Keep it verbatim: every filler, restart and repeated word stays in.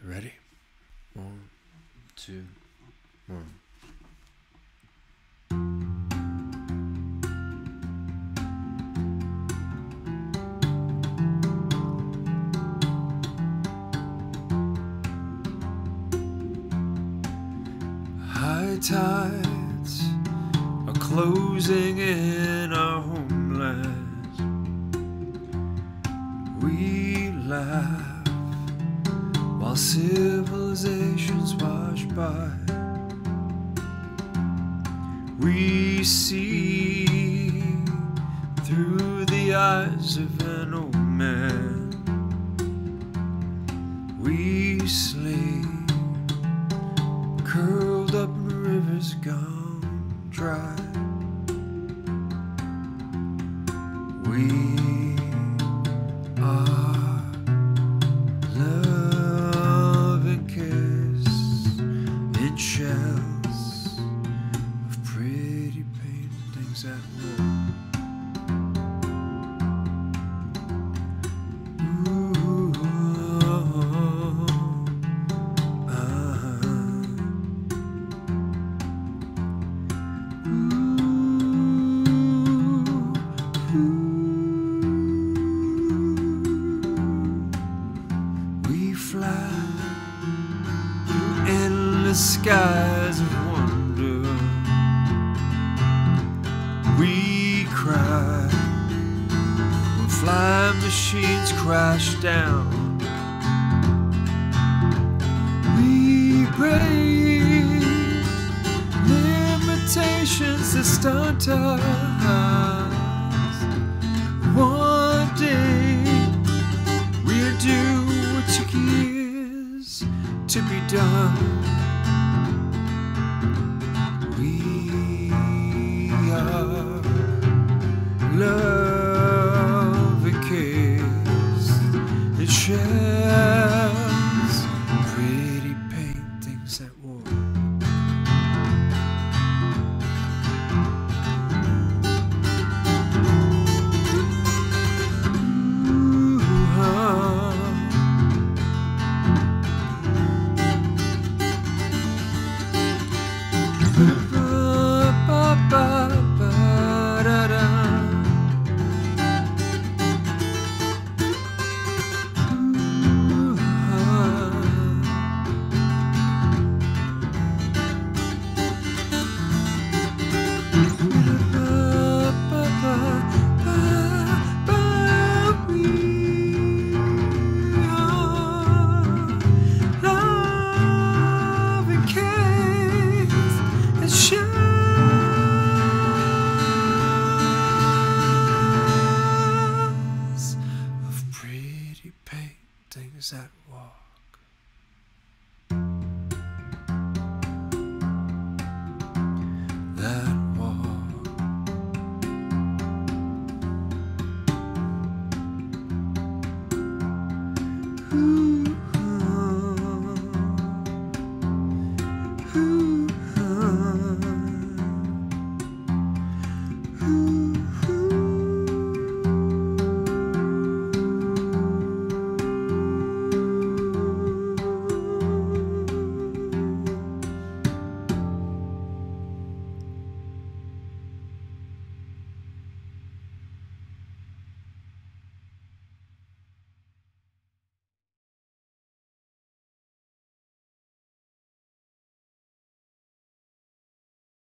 Ready? One, two, one. High tides are closing in our homelands. We laugh while civilizations wash by. We see through the eyes of an old man. We sleep curled up in rivers gone dry. We are love and kiss in shells of pretty paintings at war. Skies of wonder, we cry when flying machines crash down. We break limitations that stunt us. One day we'll do what took years to be done. Love and kiss and shells, pretty paintings at war. Is that